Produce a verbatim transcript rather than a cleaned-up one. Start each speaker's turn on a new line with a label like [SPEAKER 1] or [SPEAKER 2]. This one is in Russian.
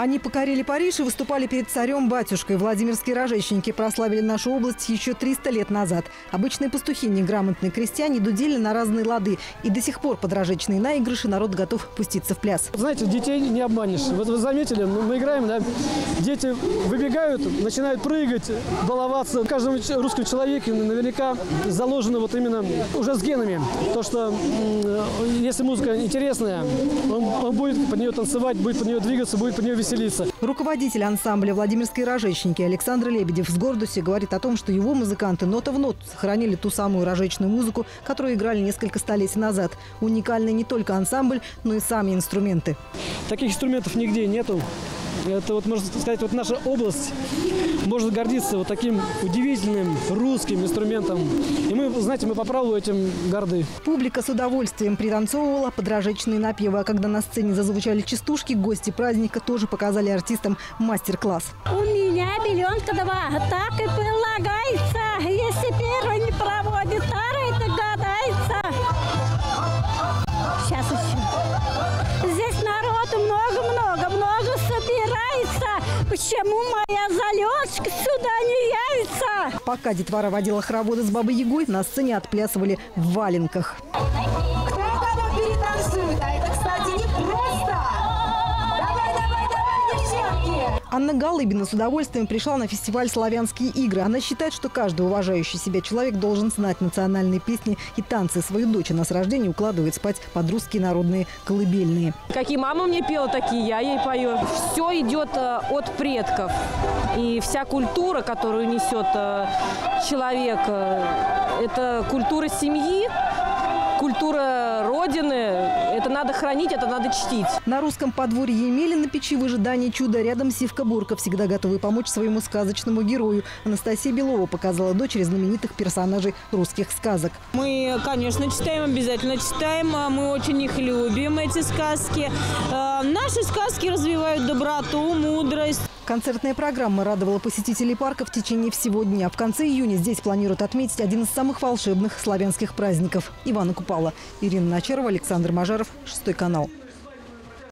[SPEAKER 1] Они покорили Париж и выступали перед царем-батюшкой. Владимирские рожечники прославили нашу область еще триста лет назад. Обычные пастухи, неграмотные крестьяне дудели на разные лады. И до сих пор под рожечные наигрыши народ готов пуститься в пляс.
[SPEAKER 2] Знаете, детей не обманешь. Вот вы заметили, мы играем, да, дети выбегают, начинают прыгать, баловаться. В каждом русском человеке наверняка заложено вот именно уже с генами. То, что если музыка интересная, он, он будет под нее танцевать, будет под нее двигаться, будет под нее веселиться.
[SPEAKER 1] Руководитель ансамбля «Владимирские рожечники» Александр Лебедев с гордостью говорит о том, что его музыканты нота в ноту сохранили ту самую рожечную музыку, которую играли несколько столетий назад. Уникальный не только ансамбль, но и сами инструменты.
[SPEAKER 2] Таких инструментов нигде нету. Это вот, можно сказать, вот наша область может гордиться вот таким удивительным русским инструментом. И мы, знаете, мы по праву этим горды.
[SPEAKER 1] Публика с удовольствием пританцовывала под рожечные напевы. А когда на сцене зазвучали частушки, гости праздника тоже показали артистам мастер-класс.
[SPEAKER 3] У меня беленка два, так и полагается. Если первый не проводит, второй догадается. Сейчас еще. Здесь народу много-много-много собирается. Почему моя залетчика сюда не явится?
[SPEAKER 1] Пока детвора водила хороводы с Бабой Ягой, на сцене отплясывали в валенках.
[SPEAKER 4] Кто кого перетанцует? А это, кстати, не просто. Давай, давай, давай, девчонки.
[SPEAKER 1] Анна Галыбина с удовольствием пришла на фестиваль «Славянские игры». Она считает, что каждый уважающий себя человек должен знать национальные песни и танцы. Свою дочь она с рождения укладывает спать под русские народные колыбельные.
[SPEAKER 5] Какие мама мне пела, такие я ей пою. Все идет от предков. И вся культура, которую несет человек, это культура семьи, культура Родины. Это надо хранить, это надо чтить.
[SPEAKER 1] На русском подворье Емели на печи в ожидании чуда рядом Сивка Бурка, всегда готовый помочь своему сказочному герою. Анастасия Белова показала дочери знаменитых персонажей русских сказок.
[SPEAKER 6] Мы, конечно, читаем, обязательно читаем. Мы очень их любим, эти сказки. Наши сказки развивают доброту, мудрость.
[SPEAKER 1] Концертная программа радовала посетителей парка в течение всего дня. В конце июня здесь планируют отметить один из самых волшебных славянских праздников – Ивана Купала. Ирина Начарова, Александр Мажаров, Шестой канал.